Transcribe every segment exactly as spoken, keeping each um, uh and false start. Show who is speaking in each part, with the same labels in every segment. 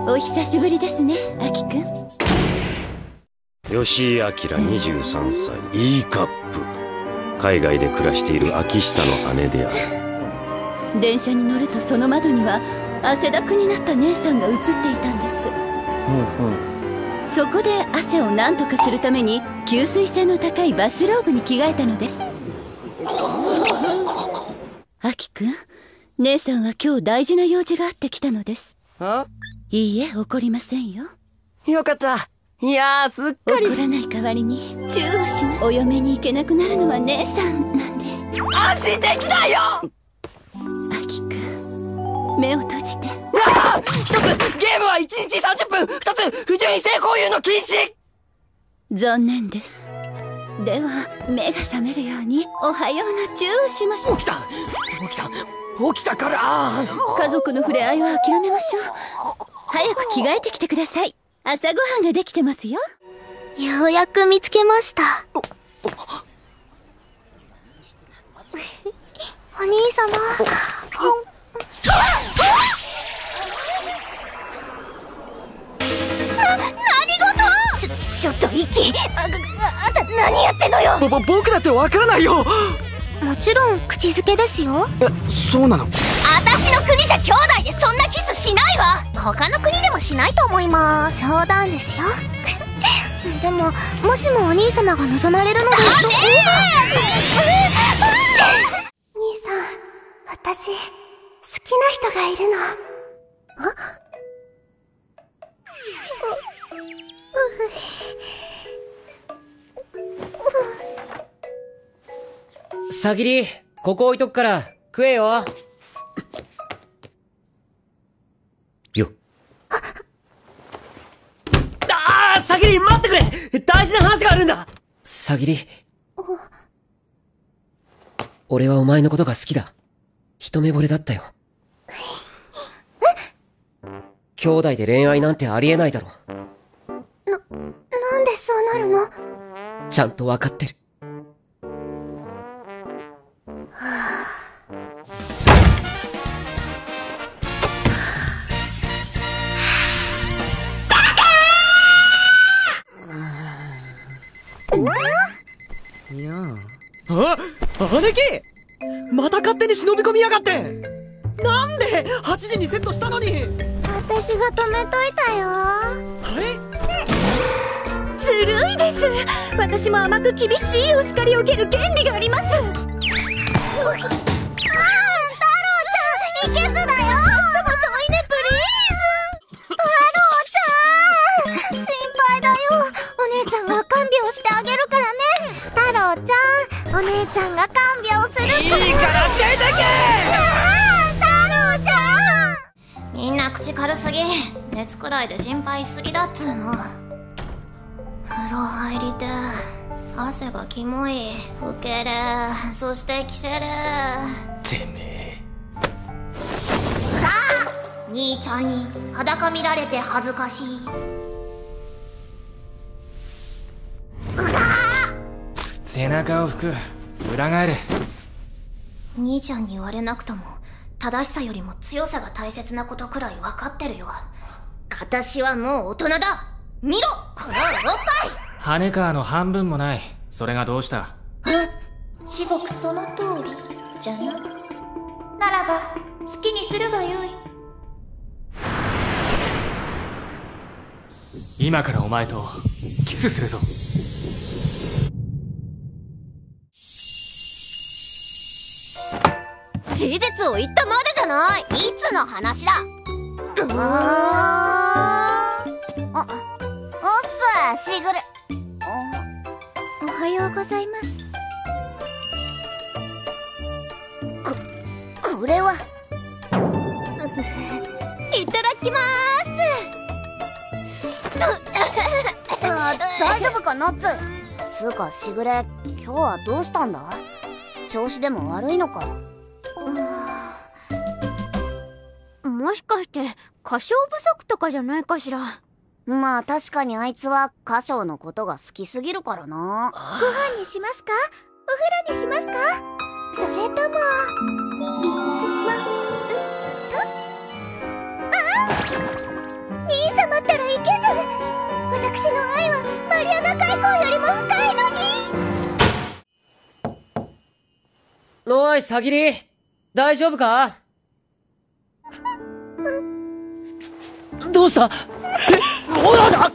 Speaker 1: お久しぶりですね、アキくん。
Speaker 2: 吉井明にじゅうさんさい、E カップ。海外で暮らしている秋久の姉である。
Speaker 1: 電車に乗るとその窓には汗だくになった姉さんが映っていたんです。
Speaker 3: うんうん。
Speaker 1: そこで汗を何とかするために吸水性の高いバスローブに着替えたのです。アキくん、姉さんは今日大事な用事があって来たのです。
Speaker 3: あ？
Speaker 1: いいえ、怒りませんよ。
Speaker 3: よかった。いやー、すっかり。
Speaker 1: 怒らない代わりにチューをします。お嫁に行けなくなるのは姉さんなんです。
Speaker 3: 安心できないよ。
Speaker 1: アキくん、目を閉じて。
Speaker 3: ああ、一つゲームはいちにちさんじゅっぷん、二つ不純異性交友の禁止。
Speaker 1: 残念です。では目が覚めるようにおはようのチューをしましょう。
Speaker 3: 起きた起きた起きたから。
Speaker 1: 家族の触れ合いは諦めましょう。早く着替えてきてください。朝ごはんができてますよ。
Speaker 4: ようやく見つけました。お兄様。な、何事？ちょ、ちょっと息。あ、あんた何やってんのよ。
Speaker 3: ぼ、ぼ、僕だってわからないよ。
Speaker 4: もちろん口づけですよ。
Speaker 3: え、そうなの？
Speaker 4: 私の国じゃ兄弟でそんなキスしないわ。他の国でもしないと思います。冗談ですよ。でももしもお兄様が望まれるので。ダメー！兄さん、私好きな人がいるの。あ？
Speaker 5: さぎり、ここ置いとくから食えよ。よっ。
Speaker 3: ああ、さぎり待ってくれ。大事な話があるんだ。
Speaker 5: さぎり、俺はお前のことが好きだ。一目惚れだったよ。兄弟で恋愛なんてありえないだろ。
Speaker 4: な、なんでそうなるの？
Speaker 5: ちゃんとわかってる。
Speaker 3: いやあ、姉貴！また勝手に忍び込みやがって。なんではちじにセットしたのに。
Speaker 4: 私が止めといたよ。
Speaker 3: はい。
Speaker 1: ずるいです。私も甘く厳しいお叱りを受ける権利があります。ああ、太郎
Speaker 4: ちゃん、いけずだよ。明日も添いね、プリーズ。太郎ちゃん、心配だよ。お姉ちゃんが看病してあげるからね。太郎ちゃん、お姉ちゃんが看病するから。いいから出てけ。太郎ちゃん、みんな口軽すぎ。熱くらいで心配しすぎだっつうの。風呂入りて、汗がキモい。ウケる、そしてキセる。
Speaker 3: てめえ。
Speaker 4: ああ、兄ちゃんに裸見られて恥ずかしい。
Speaker 6: 背中を拭く。裏返れ。
Speaker 4: 兄ちゃんに言われなくとも正しさよりも強さが大切なことくらい分かってるよ。私はもう大人だ。見ろ、このおっぱい。
Speaker 6: 羽川の半分もない。それがどうした？
Speaker 4: 至極その通りじゃな。ならば好きにするがよい。
Speaker 6: 今からお前とキスするぞ。
Speaker 4: 事実を言ったまでじゃない。いつの話だ。うーん。あ、おっす、しぐる。お、おはようございます。こ、これは。いただきまーす。あ、大丈夫か、ナッツ。つうか、しぐれ、今日はどうしたんだ？調子でも悪いのか？
Speaker 7: もしかして歌唱不足とかじゃないかしら。
Speaker 4: まあ確かにあいつは歌唱のことが好きすぎるからな。ご飯にしますか？お風呂にしますか？それとも今うとあっ兄
Speaker 5: い、さぎり。大丈夫か？
Speaker 3: どうした？え、おらだ！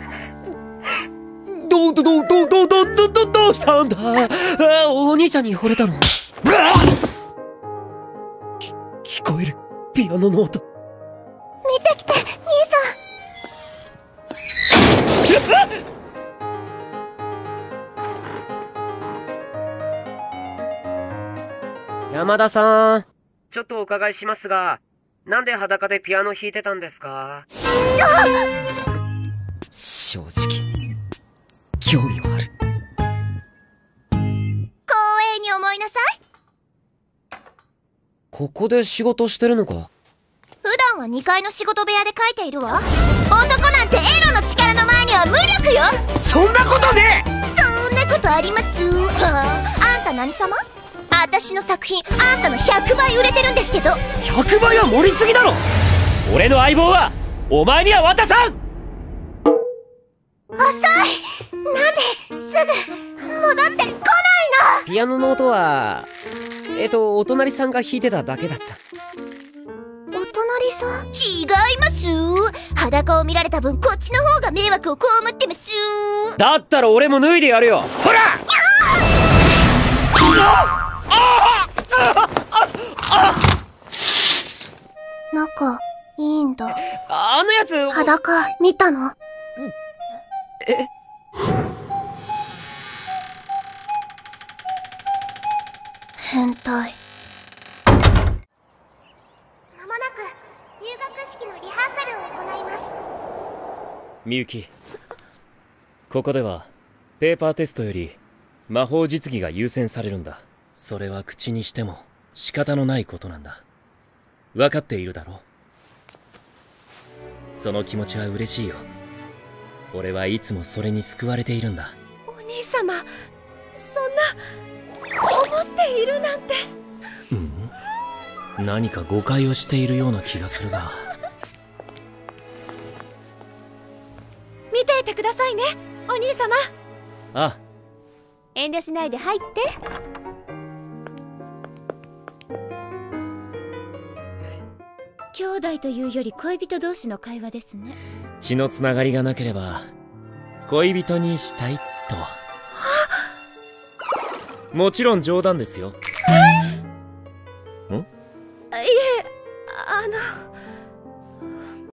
Speaker 3: ど、ど、ど、ど、ど、ど、ど、ど、どうしたんだ？あ、お兄ちゃんに惚れたの？き、聞こえる、ピアノの音。
Speaker 4: 見てきて、兄さん。
Speaker 3: 山田さん、ちょっとお伺いしますが、なんで裸でピアノ弾いてたんですか？正直、興味はある。
Speaker 4: 光栄に思いなさい。
Speaker 3: ここで仕事してるのか？
Speaker 4: 普段はにかいの仕事部屋で書いているわ。男なんてエロの力の前には無力よ。
Speaker 3: そんなことねえ！
Speaker 4: そんなことあります？あんた何様？私の作品あんたのひゃくばい売れてるんですけど。
Speaker 3: ひゃくばいは盛りすぎだろ。俺の相棒はお前には渡さん。
Speaker 4: 遅い。なんですぐ戻ってこないの？
Speaker 3: ピアノの音はえっとお隣さんが弾いてただけだった。
Speaker 4: お隣さん？違います。裸を見られた分こっちの方が迷惑を被ってます。
Speaker 3: だったら俺も脱いでやるよ。ほら！
Speaker 4: 仲いいんだ。
Speaker 3: あのやつ
Speaker 4: 裸見たの？
Speaker 3: え？
Speaker 4: 変態。まもなく入学式のリハーサルを行います。
Speaker 2: みゆき、ここではペーパーテストより魔法実技が優先されるんだ。それは口にしても仕方のないことなんだ。分かっているだろう。その気持ちは嬉しいよ。俺はいつもそれに救われているんだ。
Speaker 1: お兄様、そんな思っているなんて。
Speaker 2: うん？何か誤解をしているような気がするが。
Speaker 1: 見ていてくださいね、お兄様。
Speaker 2: あ、
Speaker 1: 遠慮しないで入って。兄弟というより恋人同士の会話ですね。
Speaker 2: 血のつながりがなければ恋人にしたいと。もちろん冗談ですよ。
Speaker 1: え？